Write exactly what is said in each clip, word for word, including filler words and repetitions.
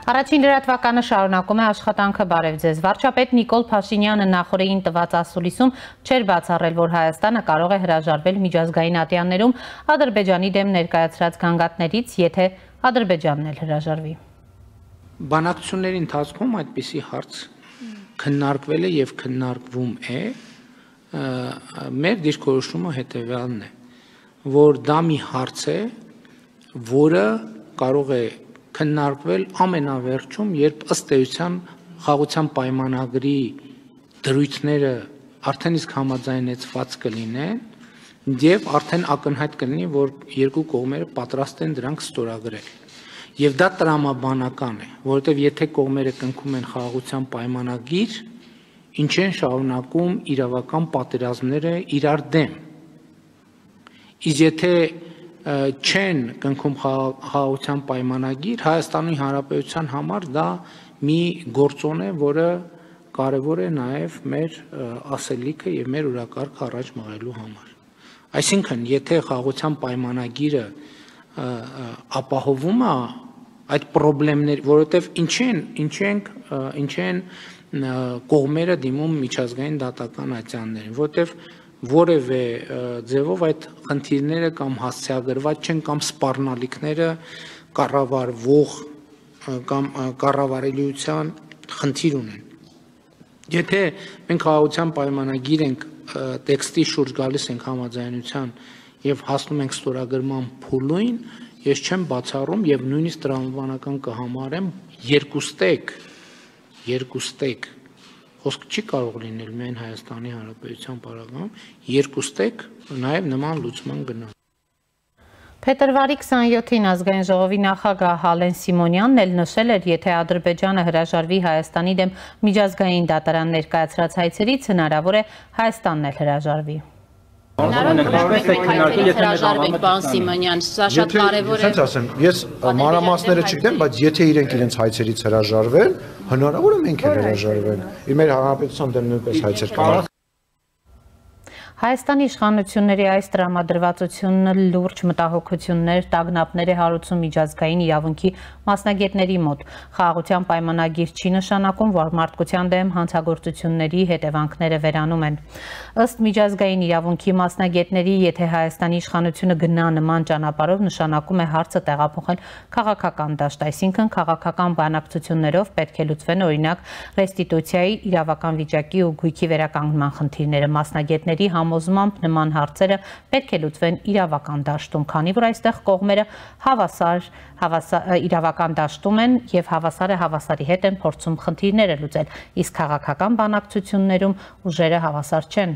Առաջին լրատվականը շարունակում է աշխատանքը բարև ձեզ։ Վարչապետ Նիկոլ Փաշինյանը նախորդին տված ասուլիսում չէր բացառել, որ Հայաստանը կարող է հրաժարվել միջազգային ատյաններում Ադրբեջանի դեմ ներկայացրած գանգատներից, եթե Ադրբեջանն էլ հրաժարվի։ Բանակցությունների ընթացքում այդպիսի հարց քննարկվել է եւ քննարկվում է, մեր դիրքորոշումը հետեւյալն է, որ դա մի հարց է, որը կարող է քննարկվել ամենավերջում, երբ ըստ էության խաղաղության պայմանագրի դրույթները արդեն իսկ համաձայնեցված կլինեն եւ արդեն ակնհայտ կլինի, որ երկու կողմերը պատրաստ են դրանք ստորագրել։ Եվ դա տրամաբանական է, որովհետեւ եթե կողմերը կնքում են խաղաղության պայմանագիր, ինչ են շարունակում իրավական պատերազմները իրար դեմ։ Իսկ եթե չեն կնքում խաղաղության պայմանագիր, Հայաստանի Հանրապետության համար դա մի գործոն է, որը կարևոր է նաև մեր ասելիքը եւ մեր օրակարգը առաջ մղելու համար։ Այսինքն, եթե խաղաղության պայմանագիրը ապահովում է այդ խնդիրները, որովհետեւ ինչ են, ինչ են, ինչ են կողմերը դիմում միջազգային դատական ատյաններին, որովհետեւ որևէ ձևով այդ խնդիրները կամ հասցեագրված չեն կամ սպառնալիքները կառավարվող կամ կառավարելիության խնդիր ունեն։ Եթե մենք խաղաղության պայմանագիր ենք տեքստի շուրջ գալիս ենք համաձայնության եւ հասնում ենք ստորագրման փուլին, ես չեմ բացառում եւ նույնիսկ տրամաբանական կհամարեմ երկուստեք երկուստեք խոսք չի կարող լինել միայն Հայաստանի Հանրապետության պարագայում, երկուստեք նաև նման լուծման գնալ։ Փետրվարի քսաներկուին ազգային ժողովի նախագահ Հալեն Սիմոնյանն էլ նշել էր, եթե Ադրբեջանը հրաժարվի Հայաստանի դեմ միջազգային դատարան ներկայացրած հայցերից, հնարավոր է Հայաստանն էլ հրաժարվի։ Հրաժարվեք, պարոն Սիմոնյան, սա շատ կարևոր է։ Ես մանրամասները չգիտեմ, բայց եթե իրենք իրենց հայցերից հրաժարվեն, հնարավոր է մենք էլ հրաժարվենք։ Մեր հանրապետության դեմ նույնպես հայցեր կան։ Հայաստանի իշխանությունների այս տրամադրվածությունը լուրջ մտահոգություններ, տագնապներ է հարուցում միջազգային իրավունքի մասնագետների մոտ։ Խաղաղության պայմանագիր չի նշանակում, որ մարդկության դեմ հանցագործությունների հետևանքները վերանում են։ Ըստ միջազգային իրավունքի մասնագետների, եթե Հայաստանի իշխանությունը գնա նման ճանապարհով, նշանակում է հարցը տեղափոխել քաղաքական դաշտ, այսինքն քաղաքական բանակցություններով պետք է լուծվեն օրինակ ռեստիտուցիայի, իրավական վիճակի ու գույքի վերականգնման խնդիրները։ Մասնագետների համոզմամբ նման հարցերը պետք է լուծվեն իրավական դաշտում, քանի որ այստեղ կողմերը հավասար, հավասար իրավական դաշտում են եւ հավասարը հավասարի հետ են փորձում խնդիրները լուծել, իսկ քաղաքական բանակցություններում ուժերը հավասար չեն։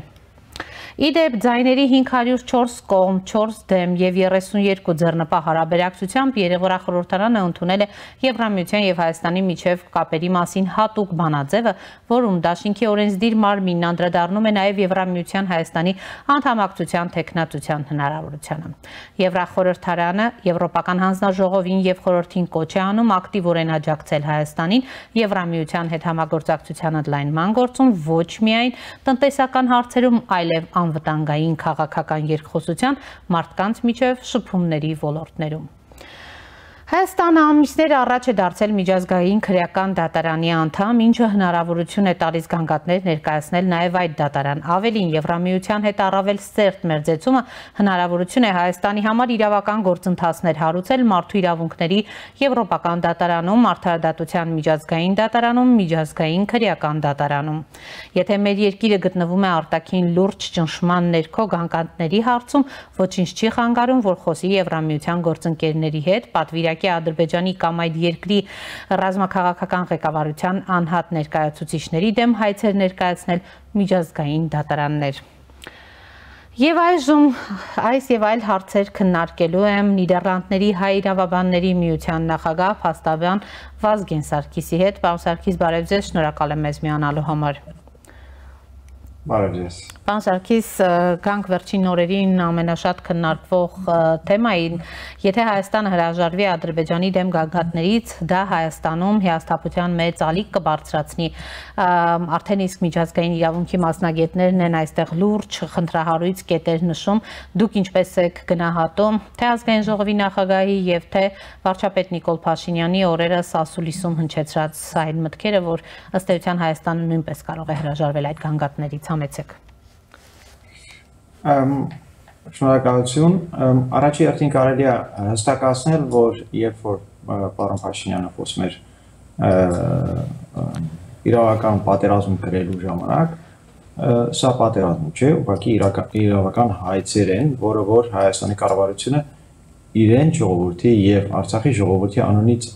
Իդեպ ձայների հինգ հարյուր չորս կողմ, չորս դեմ եւ երեսունյերկու ձեռնպահ հարաբերակցությամբ Երևան խորհրդարանը ընդունել է Եվրամիության եւ Հայաստանի միջև կապերի մասին հատուկ բանաձևը, որում դաշինքի օրենսդիր մարմինն անդրադառնում է նաեւ Եվրամիության Հայաստանի անդամակցության թեկնածության հնարավորությանը։ Եվրախորհրդարանը Եվրոպական հանձնաժողովին եւ խորհրդին կոչ է անում ակտիվորեն աջակցել Հայաստանին Եվրամիության հետ համագործակցության ընդլայնման գործում, ոչ միայն տնտեսական հարցերում, այլև անվտանգային քաղաքական երկխոսության մարդկանց միջև շփումների ոլորտներում։ Հայաստանը ամիսներ առաջ է դարձել միջազգային քրեական դատարանի անդամ, ինչը հնարավորություն է տալիս գանգատներ ներկայացնել նաև այդ դատարան։ Ավելին, Եվրամիության հետ առավել սերտ մերձեցումը հնարավորություն է Հայաստանի համար իրավական գործընթացներ հարուցել մարդու իրավունքների Եվրոպական դատարանում, արդարադատության միջազգային դատարանում, միջազգային քրեական դատարանում։ Եթե մեր երկիրը գտնվում է արտաքին լուրջ ճնշման ներքո գանգատների հարցում, ոչինչ չի խանգարում, որ խոսի Եվրամիության գործընկերների հետ, պատվիրակի Ադրբեջանի կամ այդ երկրի ռազմաքաղաքական ղեկավարության անհատ ներկայացուցիչների դեմ հայցեր ներկայացնել միջազգային դատարաններ։ Եվ այժմ այս եւ այլ հարցեր քննարկելու եմ Նիդերլանդների հայ իրավաբանների միության նախագահ փաստաբան Վազգեն Սարգիսի հետ։ Պարոն Սարգիս, բարև ձեզ, շնորհակալ եմ մեզ միանալու համար։ Բարև ձեզ։ Պարոն Սարգիս, գանք վերջին օրերին ամենաշատ քննարկվող թեմային, եթե Հայաստանը հրաժարվի Ադրբեջանի դեմ գագաթներից, դա Հայաստանում հիասթափության մեծ ալիք կբարձրացնի։ Արդեն իսկ միջազգային իրավունքի մասնագետներն են այստեղ լուրջ խնդրահարույց կետեր նշում։ Դուք ինչպես եք գնահատում թե ազգային ժողովի նախագահի եւ թե վարչապետ Նիկոլ Փաշինյանի օրերս ասուլիսում հնչեցրած այն մտքերը, որ ըստ էության Հայաստանը նույնպես կարող է հրաժարվել այդ գանգատներից, համեցեք։ Շնորհակալություն, առաջի հերթին կարելի է հստակացնել, որ երբ որ պարոն Փաշինյանը խոսում էր իրավական պատերազմ գրելու ժամանակ, սա պատերազմ չէ, ուղղակի իրավական հայցեր են, որը որ Հայաստանի կառավարությունը իրեն ժողովրդի եւ Արցախի ժողովրդի անունից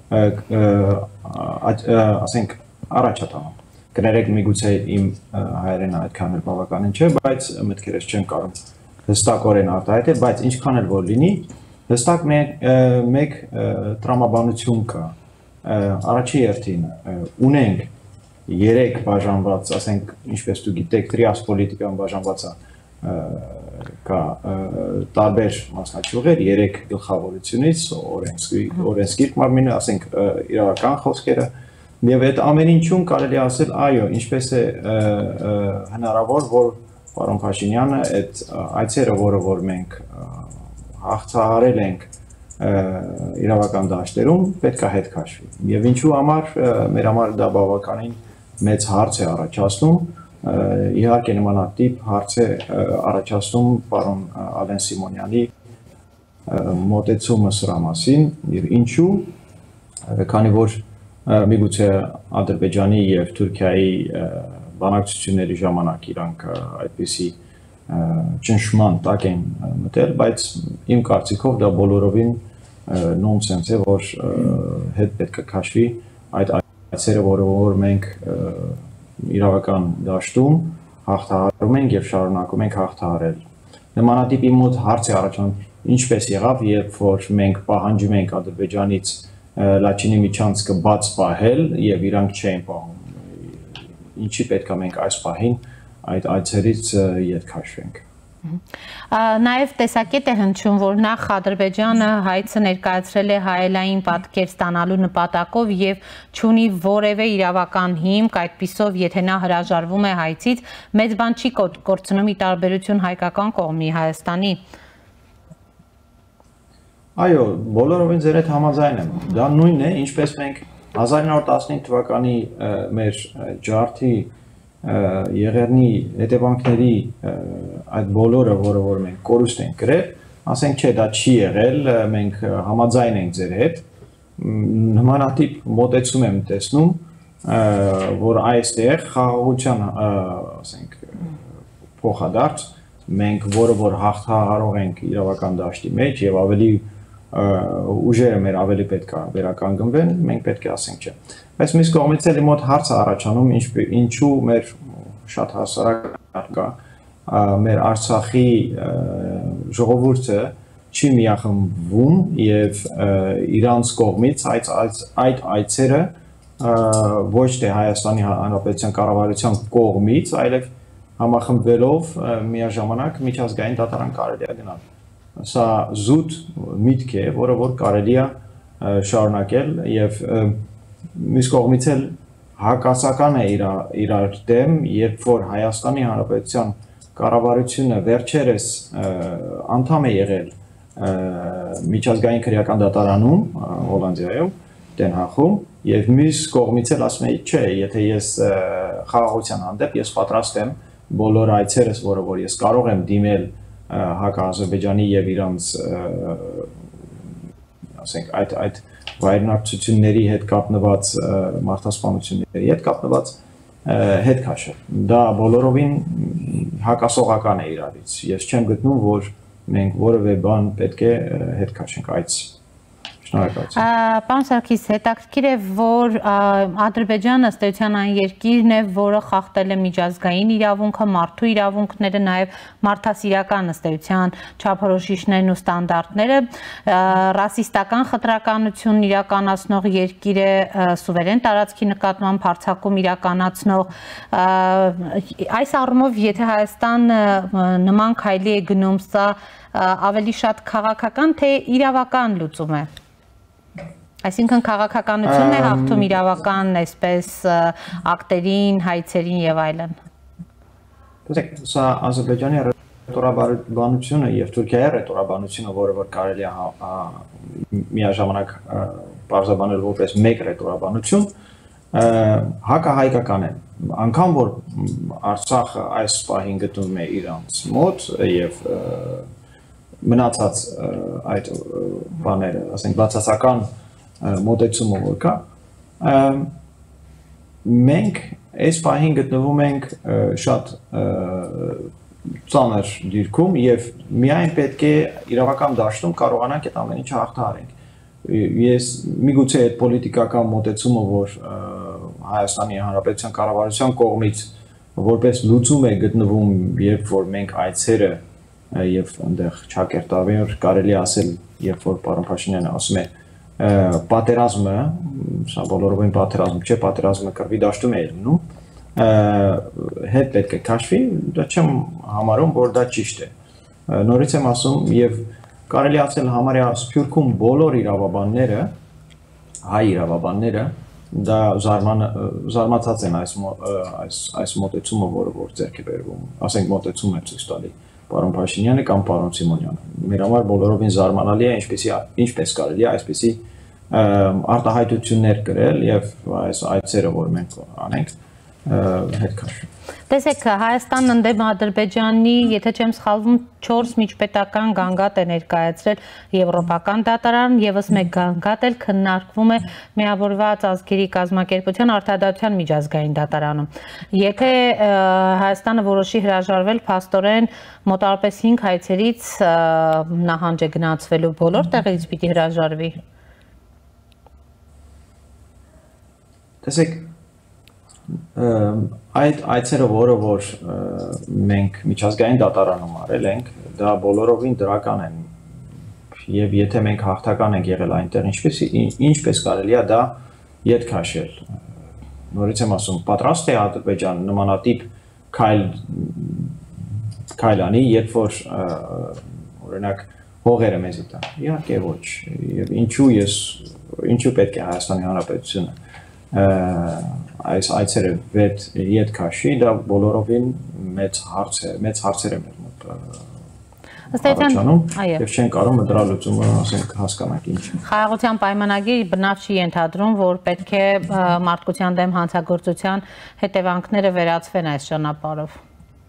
ասենք առաջ է տանում։ Կներեք միգուցե իմ հայերենը այդքան էլ բավականին չէ, բայց մտքերս չեմ կարող հստակորեն արտահայտել, բայց ինչքան էլ որ լինի, հստակ մեկ տրամաբանություն կա։ Առաջի հերթին ունենք երեք բաժանված, ասենք, ինչպես դուք գիտեք, տրիաս պոլիտիկան բաժանված է կա տարբեր մասնաճյուղեր, երեք գլխավորությունից, օրենսգիր մարմինը, ասենք, իրավական խոսքերը, եւ այդ ամեն ինչում կարելի ասել, այո, ինչպես է հնարավոր, որ պարոն Փաշինյանը այդ այցերը, որը որ մենք հաղթահարել ենք իրավական դաշտերում, պետք է հետ քաշվի։ Եվ ինչու համար մեր համար դա բավականին մեծ հարց է առաջացնում, իհարկե նմանատիպ հարց է առաջացնում պարոն Ալեն Սիմոնյանի մոտեցումը սրա մասին, եւ ինչու, քանի որ միգուցե Ադրբեջանի եւ Թուրքիայի բանակցությունների ժամանակ իրանք այդպիսի ճնշման տակ են մտել, բայց իմ կարծիքով դա բոլորովին նոնսենս է, որ հետ պետք է քաշվի այդ այցերը, որը որ մենք իրավական դաշտում հաղթահարում ենք եւ շարունակում ենք հաղթահարել։ Նմանատիպ իմ մոտ հարց է առաջանում, ինչպես եղավ, երբ որ մենք պահանջում ենք Ադրբեջանից Լաչինի միջանցքը բաց պահել եւ իրանք չէին պահում։ Ինչի պետք է մենք այս պահին այդ այցերից ետ քաշվենք։ Նաև տեսակետ է հնչում, որ նախ Ադրբեջանը հայցը ներկայացրել է հայելային պատկեր ստանալու նպատակով եւ չունի որևէ իրավական հիմք, այդպիսով եթե նա հրաժարվում է հայցից, մեծ բան չի կորցնում ի տարբերություն հայկական կողմի Հայաստանի։ Այո, բոլորովին ձեր հետ համաձայն եմ։ Դա նույնն է, ինչպես մենք հազար ինը հարյուր տասնհինգ թվականի մեր ջարդի եղեռնի հետևանքների այդ բոլորը, որը որ մենք կորուստ ենք գրել, ասենք չէ, դա չի եղել, մենք համաձայն ենք ձեր հետ, նմանատիպ մոտեցում եմ տեսնում, որ այստեղ խաղաղության, ասենք, փոխադարձ մենք որը որ հաղթահարող ենք իրավական դաշտի մեջ եւ ավելի ուժերը մեր ավելի պետք է վերականգնվեն, մենք պետք է ասենք չէ։ Բայց մյուս կողմից էլ մոտ հարցը առաջանում, ինչու մեր շատ հասարակ կա, մեր Արցախի ժողովուրդը չի միախմբվում եւ իրանց կողմից այդ այցերը ոչ թե Հայաստանի Հանրապետության կառավարության կողմից, այլև համախմբվելով միաժամանակ միջազգային դատարան կարելի է գնալ։ Սա զուտ միտք է, որը որ կարելի է շարունակել եւ մյուս կողմից էլ հակասական է իրար դեմ, երբ որ Հայաստանի Հանրապետության կառավարությունը վերջերս անդամ է եղել միջազգային քրեական դատարանում Հոլանդիայում, Den Haag-ում եւ մյուս կողմից էլ ասում է, չէ, եթե ես խաղաղության հանդեպ ես պատրաստ եմ բոլոր այցերս, որը որ ես կարող եմ դիմել Հակազերբայջանի եւ իրանց ասենք այդ այդ վայրենապցությունների հետ կապնված մարդասպանությունների հետ կապնված հետ քաշել։ Դա բոլորովին հակասողական է իրարից։ Ես չեմ գտնում, որ մենք որևէ բան պետք է հետ քաշենք այդ։ Շնորհակալություն։ Պարոն Սարգիս, հետաքրքիր է, որ Ադրբեջանը ըստ էության այն երկիրն է, որը խախտել է միջազգային իրավունքը, մարդու իրավունքները, նաև մարդասիրական ըստ էության չափորոշիչներն ու ստանդարտները, ռասիստական խտրականություն իրականացնող երկիր է, սուվերեն տարածքի նկատմամբ հարձակում իրականացնող, այս առումով եթե Հայաստանը նման քայլի է գնում, սա ավելի շատ քաղաքական թե իրավական լուծում է։ Այսինքն քաղաքականությունն է հաղթում իրավական, այսպես ակտերին, հայցերին եւ այլն։ Տեսեք, սա Ադրբեջանի ռետորաբանությունը եւ Թուրքիայի ռետորաբանությունը, որը որ կարելի է միաժամանակ բարձրաբանել որպես մեկ ռետորաբանություն, հակահայկական են։ Անկամ որ Արցախը այս պահին գտնվում է իրանց մոտ եւ մնացած այդ բաները, ասենք բացասական մոտեցումը որ կա, մենք այս պահին գտնվում ենք շատ ծանր դիրքում եւ միայն պետք է իրավական դաշտում կարողանանք այդ ամեն ինչը հաղթահարենք։ Ես միգուցե այդ պոլիտիկական մոտեցումը, որ Հայաստանի Հանրապետության կառավարության կողմից որպես լուծում է գտնվում, երբ որ մենք այցերը եւ այնտեղ Չակերտավեր կարելի ասել, երբ որ պարոն Փաշինյանը ասում է պատերազմը, սա բոլորովին պատերազմ չէ, պատերազմը կռվի դաշտում է լինում, հետ պետք է քաշվի, դա չեմ համարում, որ դա ճիշտ է։ Նորից եմ ասում եւ կարելի ասել համարյա Սփյուռքում բոլոր իրավաբանները, հայ իրավաբանները դա զարմացած են այս այս այս մոտեցումը, որը որ ձեռք է բերվում, ասենք մոտեցում է ցույց տալի պարոն Փաշինյանը կամ պարոն Սիմոնյանը։ Մեր համար բոլորովին զարմանալի է, ինչպեսի ինչպես կարելի է այսպեսի արտահայտություններ գրել եւ այս այցերը, որ մենք անենք, հետ քաշում։ Տեսեք, Հայաստանն ընդդեմ Ադրբեջանի, եթե չեմ սխալվում, չորս միջպետական գանգատ է ներկայացրել Եվրոպական դատարան, եւս մեկ գանգատ էլ քննարկվում է Միավորված ազգերի կազմակերպության արդարադատության միջազգային դատարանում։ Եթե Հայաստանը որոշի հրաժարվել, փաստորեն մոտավորապես հինգ հայցերից նահանջ է գնացվելու, բոլոր տեղից պիտի հրաժարվի։ Տեսեք, այդ այցերը, որը որ մենք միջազգային դատարանում արել ենք, դա բոլորովին դրական են եւ եթե մենք հաղթական ենք եղել այնտեղ, ինչպես ինչպես կարելի է դա ետ քաշել։ Նորից եմ ասում, պատրաստ է Ադրբեջանը նմանատիպ քայլ քայլանի, երբ որ օրինակ հողերը մեզի տան։ Իհարկե ոչ։ Եվ ինչու ես ինչու պետք է Հայաստանի Հանրապետությունը այս այցերը վետ ետ քաշի, դա բոլորովին մեծ հարց է, մեծ հարցեր է մեր մոտ առաջանում, եւ չեն կարող դրա լուծումը, ասենք, հասկանանք ինչ։ Խաղաղության պայմանագիրը բնավ չի ենթադրում, որ պետք է մարդկության դեմ հանցագործության հետևանքները վերացվեն այս ճանապարհով։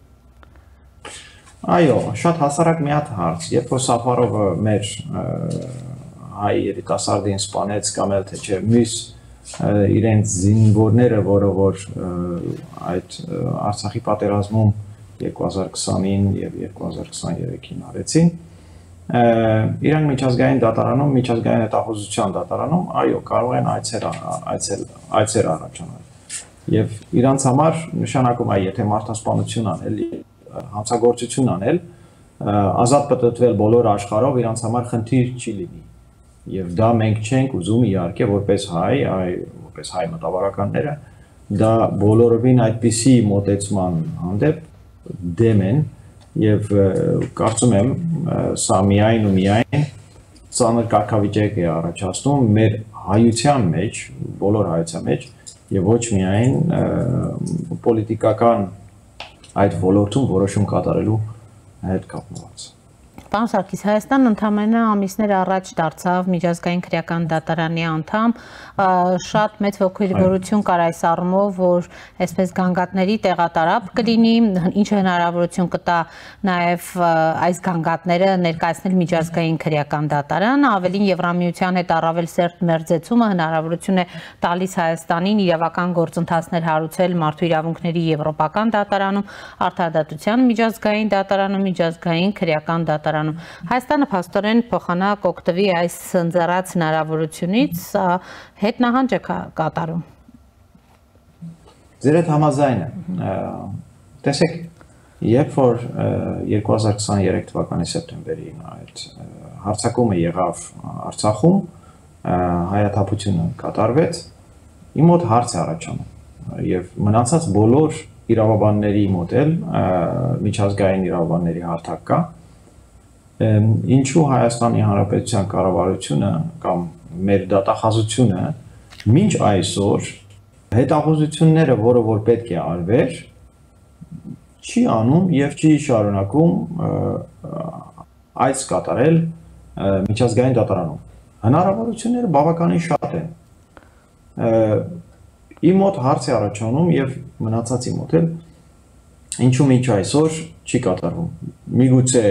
Այո, շատ հասարակ մի հատ հարց, երբ որ Սաֆարովը մեր հայ երիտասարդին սպանեց կամ էլ թե չէ մյուս իրենց զինվորները, որը որ այդ Արցախի պատերազմում երկու հազար քսանին եւ երկու հազար քսաներեքին արեցին, իրանք միջազգային դատարանում, միջազգային հետախուզության դատարանում, այո, կարող են այցեր այցեր այցեր առաջանալ։ Եվ իրանց համար նշանակում է, եթե մարդասպանություն անել, հանցագործություն անել, ազատ պատտվել բոլոր աշխարհով, իրանց համար խնդիր չի լինի։ Եվ դա մենք չենք ուզում իհարկե որպես հայ, որպես հայ մտավորականները, դա բոլորովին այդպիսի մոտեցման հանդեպ դեմ են եւ կարծում եմ սա միայն ու միայն ծանր կարգավիճակ է առաջացնում մեր հայության մեջ, բոլոր հայության մեջ եւ ոչ միայն պոլիտիկական այդ ոլորտում որոշում կատարելու հետ կապված։ Պարոն Սարգիս, Հայաստանն ընդամենը ամիսներ առաջ դարձավ միջազգային քրեական դատարանի անդամ, շատ մեծ ողջունություն կար այս առումով, որ այսպես գանգատների տեղատարապ կլինի, ինչը հնարավորություն կտա նաև այս գանգատները ներկայացնել միջազգային քրեական դատարան, ավելին Եվրամիության հետ առավել սերտ մերձեցումը հնարավորություն է տալիս Հայաստանին իրավական գործընթացներ հարուցել մարդու իրավունքների եվրոպական դատարանում, արդարադատության միջազգային դատարանում, միջազգային քրեական դատարանում դատարանում։ Հայաստանը փաստորեն փոխանակ օգտվի այս ընձեռած հնարավորությունից, հետ նահանջ է կատարում։ Ձեր հետ համաձայն է։ Տեսեք, երբ որ երկու հազար քսաներեք թվականի սեպտեմբերին այդ հարձակումը եղավ Արցախում, հայաթափությունը կատարվեց, իմ մոտ հարց է առաջանում եւ մնացած բոլոր իրավաբանների մոտ էլ միջազգային իրավաբանների հարթակ կա, ինչու Հայաստանի Հանրապետության կառավարությունը կամ մեր դատախազությունը մինչ այսօր հետախուզությունները, որը որ պետք է արվեր, չի անում եւ չի շարունակում այս կատարել միջազգային դատարանում։ Հնարավորությունները բավականին շատ են։ Իմ մոտ հարց է առաջանում եւ մնացածի մոտ էլ ինչու մինչ այսօր չի կատարվում։ Միգուցե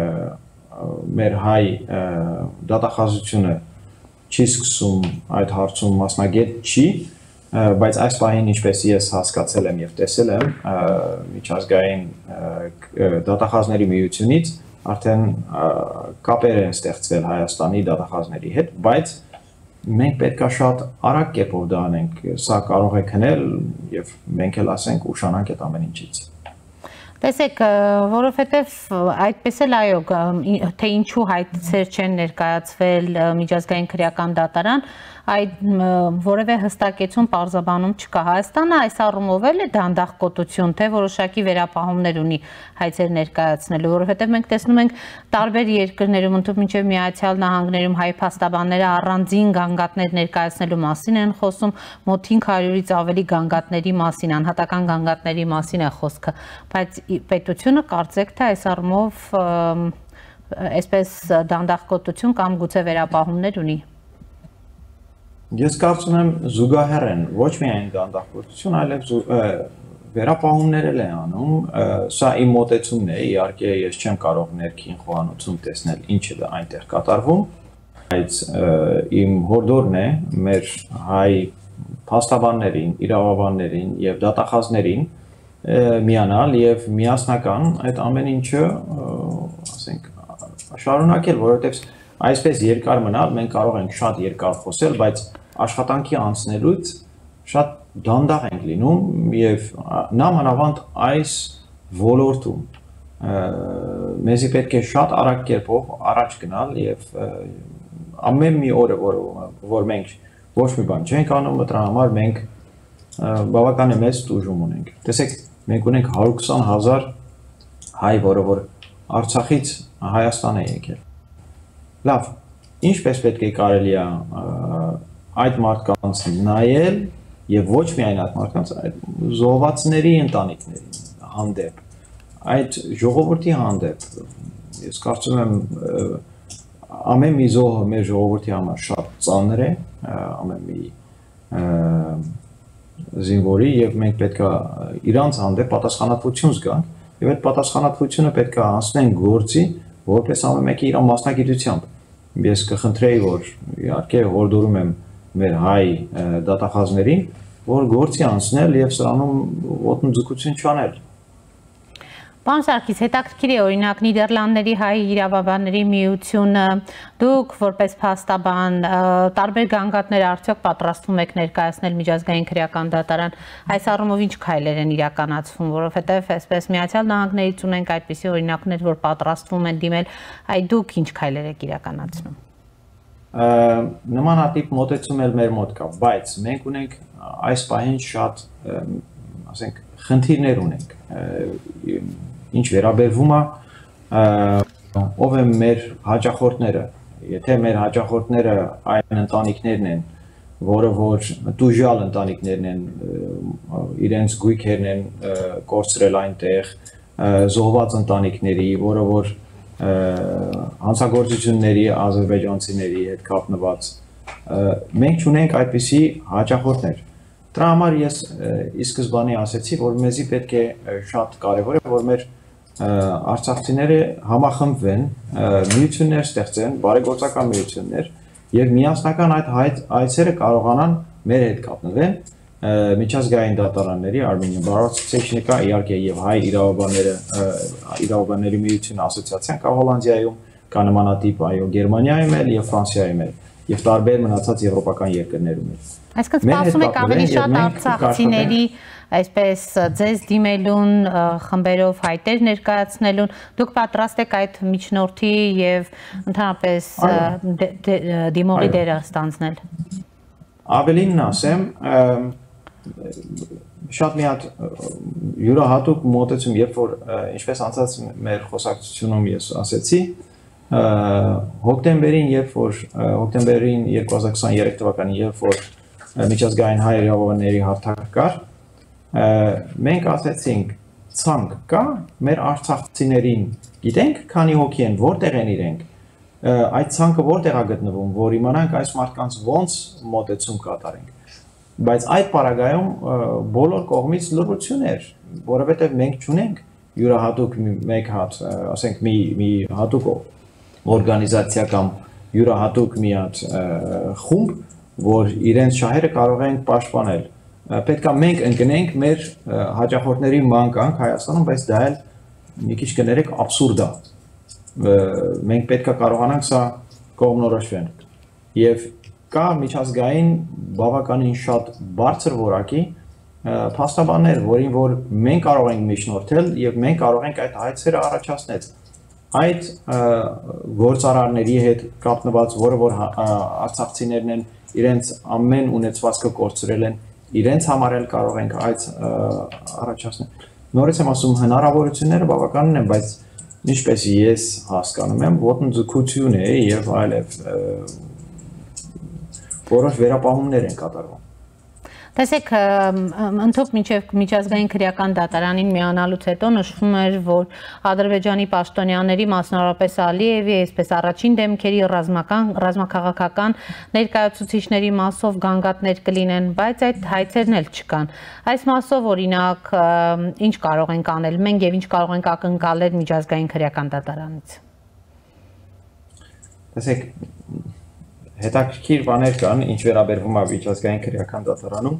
մեր հայ դատախազությունը չի սկսում այդ հարցում մասնագետ չի, բայց այս պահին ինչպես ես հասկացել եմ եւ տեսել եմ միջազգային դատախազների միությունից արդեն կապեր են ստեղծվել Հայաստանի դատախազների հետ, բայց մենք պետք է շատ արագ կերպով դա անենք, սա կարող է քնել եւ մենք էլ ասենք ուշանանք այդ ամեն ինչից։ Տեսեք, որովհետև այդպես էլ այո, թե ինչու հայտցեր չեն ներկայացվել միջազգային քրեական դատարան, այդ որևէ հստակեցում պարզաբանում չկա։ Հայաստանը այս առումով էլ է դանդաղկոտություն, թե որոշակի վերապահումներ ունի հայցեր ներկայացնելու, որովհետև մենք տեսնում ենք տարբեր երկրներում, ընդհանուր մինչև Միացյալ Նահանգներում հայ փաստաբանները առանձին գանգատներ ներկայացնելու մասին են խոսում, մոտ հինգ հարյուրից ավելի գանգատների մասին, անհատական գանգատների մասին է խոսքը, բայց պետությունը կարծեք թե այս առումով այսպես դանդաղկոտություն կամ գուցե վերապահումներ ունի։ Ես կարծում եմ զուգահեռ են ոչ միայն դանդաղկոտություն, այլև վերապահումներ էլ են անում, սա իմ մոտեցումն է, իհարկե ես չեմ կարող ներքին խոհանոցում տեսնել ինչ է դա այնտեղ կատարվում, բայց իմ հորդորն է մեր հայ փաստաբաններին, իրավաբաններին եւ դատախազներին միանալ եւ միասնական այդ ամեն ինչը, ասենք, շարունակել, որովհետեւ այսպես երկար մնալ մենք կարող ենք շատ երկար խոսել, բայց աշխատանքի անցնելուց շատ դանդաղ ենք լինում եւ նամանավանդ այս ոլորտում մեզի պետք է շատ արագ կերպով առաջ գնալ եւ ամեն մի օրը որ որ մենք ոչ մի բան չենք անում, դրա համար մենք բավականին մեծ տուժում ունենք։ Տեսեք, մենք ունենք հարյուր քսան հազար հայ, որը որ Արցախից Հայաստան է եկել։ Լավ, ինչպես պետք է կարելի է այդ մարդկանց նայել եւ ոչ միայն այդ մարդկանց, այդ զոհվածների ընտանիքների հանդեպ, այդ ժողովրդի հանդեպ, ես կարծում եմ ամեն մի զոհը մեր ժողովրդի համար շատ ծանր է, ամեն մի զինվորի եւ մենք պետք է իրանց հանդեպ պատասխանատվություն զգանք եւ այդ պատասխանատվությունը պետք է անցնենք գործի, որպես ամեն մեկը իր մասնագիտությամբ։ Ես կխնդրեի, որ իհարկե հորդորում եմ մեր հայ դատախազներին, որ գործի անցնել եւ սրանում ոտնձգություն չանել։ Պարոն Սարգիս, հետաքրքիր է օրինակ Նիդերլանդների հայ իրավաբանների միությունը, դուք որպես փաստաբան տարբեր գանգատներ արդյոք պատրաստվում եք ներկայացնել միջազգային քրեական դատարան, այս առումով ինչ քայլեր են իրականացվում, որովհետև այսպես Միացյալ Նահանգներից ունենք այդպիսի օրինակներ, որ պատրաստվում են դիմել, այ դուք ինչ քայլեր եք իրականացնում։ Նմանատիպ մոտեցում էլ մեր մոտ կա, բայց մենք ունենք այս պահին շատ, ասենք, խնդիրներ ունենք, ինչ վերաբերվում է ով են մեր հաճախորդները, եթե մեր հաճախորդները այն ընտանիքներն են, որը որ տուժյալ ընտանիքներն են, իրենց գույքերն են կորցրել այնտեղ, զոհված ընտանիքների, որը որ հանցագործությունների ադրբեջանցիների հետ կապնված, մենք չունենք այդպիսի հաճախորդներ։ Դրա համար ես ի սկզբանե ասեցի, որ մեզի պետք է շատ կարևոր է, որ մեր արցախցիները համախմբվեն, միություններ ստեղծեն, բարեգործական միություններ եւ միասնական այդ այցերը կարողանան մեր հետ կապնվեն միջազգային դատարանների Armenian Bar Association-ը կա, իհարկե եւ հայ իրավաբանները իրավաբանների միությունը ասոցիացիան կա Հոլանդիայում, կա նմանատիպ այո Գերմանիայում էլ եւ Ֆրանսիայում էլ եւ տարբեր մնացած եվրոպական երկրներում էլ։ Այսինքն սպասում եք ավելի շատ արցախցիների այսպես ձեզ դիմելուն խմբերով հայտեր ներկայացնելուն, դուք պատրաստ եք այդ միջնորդի եւ ընդհանրապես դիմողի դերը ստանձնել։ Ավելին ասեմ, շատ մի հատ յուրահատուկ մոտեցում, երբ որ ինչպես անցած մեր խոսակցությունում ես ասեցի, հոկտեմբերին, երբ որ հոկտեմբերին երկու հազար քսաներեք թվականին, երբ որ միջազգային հայ իրավաբանների հարթակ կար, մենք ասեցինք ցանկ կա, մեր արցախցիներին գիտենք, քանի հոգի են, որտեղ են իրենք, այդ ցանկը որտեղ է գտնվում, որ իմանանք այս մարդկանց ոնց մոտեցում կատարենք։ Բայց այդ պարագայում բոլոր կողմից լրություն էր, որովհետև մենք չունենք յուրահատուկ մեկ հատ, ասենք մի մի հատուկ օրգանիզացիա կամ յուրահատուկ մի հատ խումբ, որ իրենց շահերը կարող են պաշտպանել։ Պետք է մենք ընկնենք մեր հաճախորդների մանկանք Հայաստանում, բայց դա էլ մի քիչ կներեք աբսուրդ է։ Մենք պետք է կարողանանք սա կողմնորոշվենք։ Եվ կա միջազգային բավականին շատ բարձր որակի փաստաբաններ, որին որ մենք կարող ենք միջնորդել եւ մենք կարող ենք այդ հայցերը առաջացնել։ Այդ գործարարների հետ կապնված, որը որ արցախցիներն են իրենց ամեն ունեցվածքը կորցրել են, իրենց համար էլ կարող ենք այդ առաջացնել։ Նորից եմ ասում, հնարավորությունները բավականին են, բայց ինչպես ես հասկանում եմ, ոտնձգություն է եւ այլև որոշ վերապահումներ են կատարվում։ Տեսեք, ընդհանուր մինչև միջազգային քրեական դատարանին միանալուց հետո նշվում էր, որ Ադրբեջանի պաշտոնյաների, մասնավորապես Ալիևի, այսպես առաջին դեմքերի ռազմական, ռազմաքաղաքական ներկայացուցիչների մասով գանգատներ կլինեն, բայց այդ հայցերն էլ չկան։ Այս մասով օրինակ ինչ կարող ենք անել մենք եւ ինչ կարող ենք ակնկալել միջազգային քրեական դատարանից։ Տեսեք, հետաքրքիր բաներ կան, ինչ վերաբերվում է միջազգային քրեական դատարանում։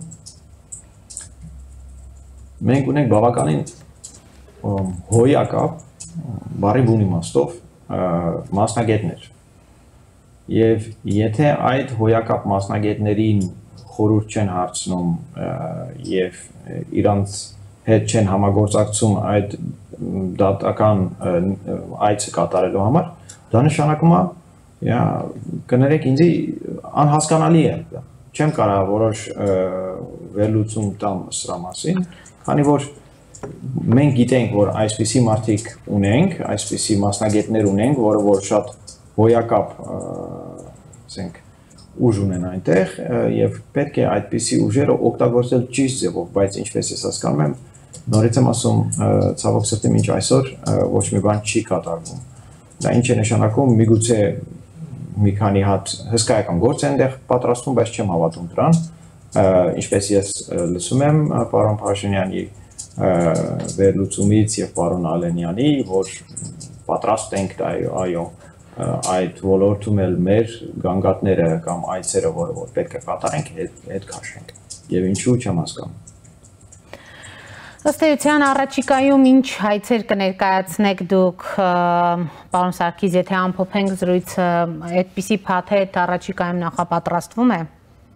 Մենք ունենք բավականին հոյակապ, բառի բուն իմաստով մասնագետներ։ Եվ եթե այդ հոյակապ մասնագետներին խորհուրդ չեն հարցնում եւ իրանց հետ չեն համագործակցում այդ դատական այցը կատարելու համար, դա նշանակում է Յա կներեք ինձ անհասկանալի է, չեմ կարող որոշ վերլուծում տամ սրա մասին, քանի որ մենք գիտենք, որ այսպիսի մարդիկ ունենք, այսպիսի մասնագետներ ունենք, որը որ շատ հոյակապ, ասենք, ուժ ունեն այնտեղ եւ պետք է այդպիսի ուժերը օգտագործել ճիշտ ձևով, բայց ինչպես ես հասկանում եմ, նորից եմ ասում, ցավոք սրտի մինչ այսօր ոչ մի բան չի կատարվում։ Դա ինչ է նշանակում, միգուցե մի քանի հատ հսկայական գործ են այնտեղ պատրաստվում, բայց չեմ հավատում դրան, ինչպես ես լսում եմ պարոն Փաշինյանի վերլուծումից եւ պարոն Ալենյանի, որ պատրաստ ենք այո, այդ ոլորտում էլ մեր գանգատները կամ այցերը, որը որ պետք է կատարենք, հետ քաշենք։ Եվ ինչու չեմ հասկանում։ Ըստ էության առաջիկայում ինչ հայցեր կներկայացնեք դուք, պարոն Սարգիս, եթե ամփոփենք զրույցը, այդպիսի փաթեթ առաջիկայում նախապատրաստվում է։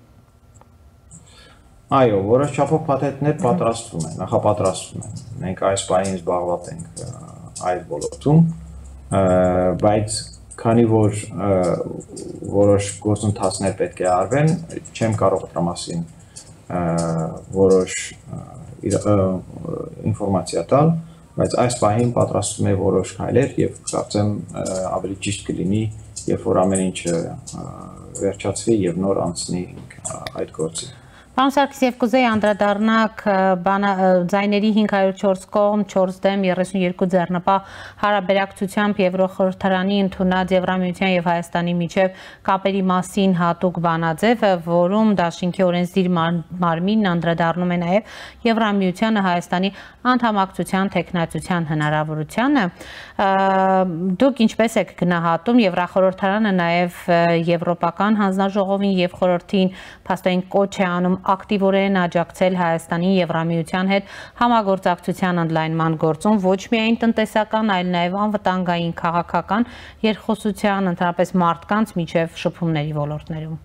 Այո, որոշ չափով փաթեթներ պատրաստվում են, նախապատրաստվում են։ Մենք այս պահին զբաղված ենք այդ ոլորտում, բայց քանի որ որոշ գործընթացներ պետք է արվեն, չեմ կարող դրա մասին որոշ ինֆորմացիա տալ, բայց այս պահին պատրաստվում է որոշ քայլեր եւ կարծեմ ավելի ճիշտ կլինի, երբ որ ամեն ինչը վերջացվի եւ նոր անցնի այդ գործը։ Պարոն Սարգիս, եւ կուզեի անդրադառնալ ձայների հինգ հարյուր չորս կողմ, չորս դեմ, երեսուն երկու ձեռնպահ հարաբերակցությամբ Եվրոխորհրդարանի ընդունած Եվրամիության եւ Հայաստանի միջև կապերի մասին հատուկ բանաձև, որում Դաշինքի օրենսդիր մարմինն անդրադառնում է նաեւ Եվրամիությանը Հայաստանի անդամակցության թեկնածության հնարավորությանը։ Դուք ինչպես եք գնահատում Եվրախորհրդարանը նաեւ Եվրոպական հանձնաժողովին եւ խորհրդին փաստային կոչ է անում ակտիվորեն աջակցել Հայաստանի Եվրամիության հետ համագործակցության ընդլայնման գործում ոչ միայն տնտեսական, այլ նաև անվտանգային, քաղաքական, երկխոսության, ընդհանրապես մարդկանց միջև շփումների ոլորտներում։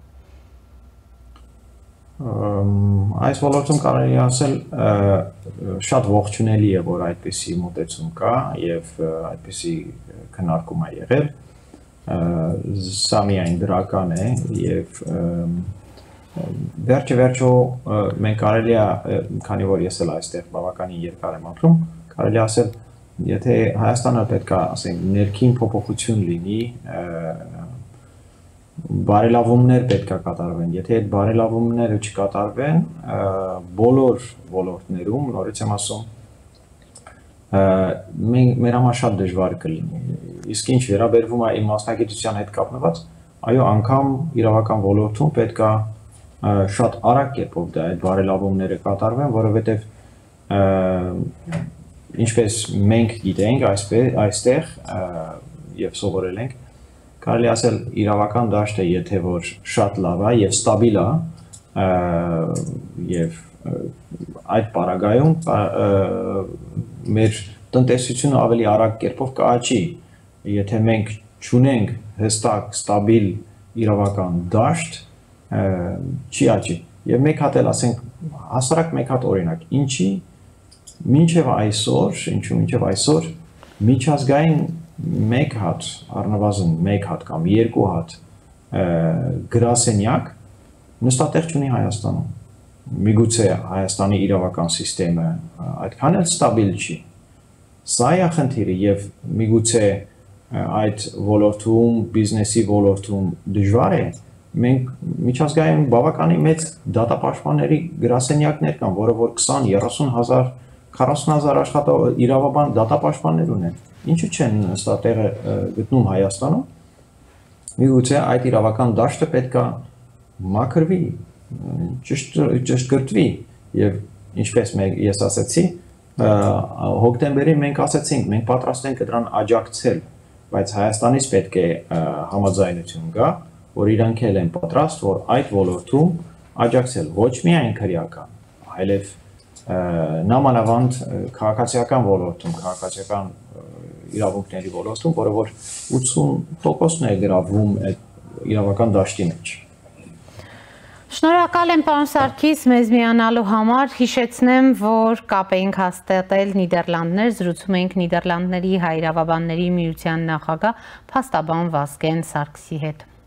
Այս ոլորտում կարելի է ասել շատ ողջունելի է, որ այդպիսի մոտեցում կա եւ այդպիսի քննարկում է եղել։ Սա միայն դրական է եւ վերջը վերջո մենք կարելի է, քանի որ ես էլ այստեղ բավականին երկար եմ ապրում, կարելի է ասել, եթե Հայաստանը պետք է, ասենք, ներքին փոփոխություն լինի, բարելավումներ պետք է կատարվեն, եթե այդ բարելավումները չկատարվեն, բոլոր ոլորտներում, նորից եմ ասում, մեր համար շատ դժվար կլինի, իսկ ինչ վերաբերվում է իմ մասնագիտության հետ կապնված, այո, անգամ իրավական ոլորտում պետք է շատ արագ կերպով դա այդ բարելավումները կատարվեն, որովհետև ինչպես մենք գիտենք այստեղ եւ սովորել ենք, կարելի ասել իրավական դաշտը, եթե որ շատ լավ է եւ ստաբիլ է եւ այդ պարագայում մեր տնտեսությունը ավելի արագ կերպով կաճի, եթե մենք չունենք հստակ ստաբիլ իրավական դաշտ, չի աճի։ Եվ մեկ հատ էլ ասենք, հասարակ մեկ հատ օրինակ, ինչի մինչև այսօր, ինչու մինչև այսօր միջազգային մեկ հատ, առնվազն մեկ հատ կամ երկու հատ գրասենյակ նստատեղ չունի Հայաստանում։ Միգուցե Հայաստանի իրավական սիստեմը այդքան էլ ստաբիլ չի։ Սա է խնդիրը եւ միգուցե այդ ոլորտում, բիզնեսի ոլորտում դժվար է, մենք միջազգային բավականին մեծ դատապաշտպանների գրասենյակներ կան, որը որ քսան, երեսուն հազար, քառասուն հազար աշխատող իրավաբան դատապաշտպաններ ունեն։ Ինչու չեն ստատեղը գտնում Հայաստանում։ Միգուցե այդ իրավական դաշտը պետք է մաքրվի, ճշտկրտվի եւ ինչպես ես ասացի, հոկտեմբերին մենք ասացինք, մենք պատրաստ ենք դրան աջակցել, բայց Հայաստանից պետք է համաձայնություն գա, որ իրանք էլ են պատրաստ, որ այդ ոլորտում աջակցել ոչ միայն քրեական, այլև նամանավանդ քաղաքացիական ոլորտում, քաղաքացիական իրավունքների ոլորտում, որը որ ութսուն տոկոսն է գրավում այդ իրավական դաշտի մեջ։ Շնորհակալ եմ պարոն Սարգիս մեզ միանալու համար, հիշեցնեմ, որ կապ էինք հաստատել Նիդերլանդներ, զրուցում էինք Նիդերլանդների հայ իրավաբանների միության նախագահ փաստաբան Վազգեն Սարգսի հետ։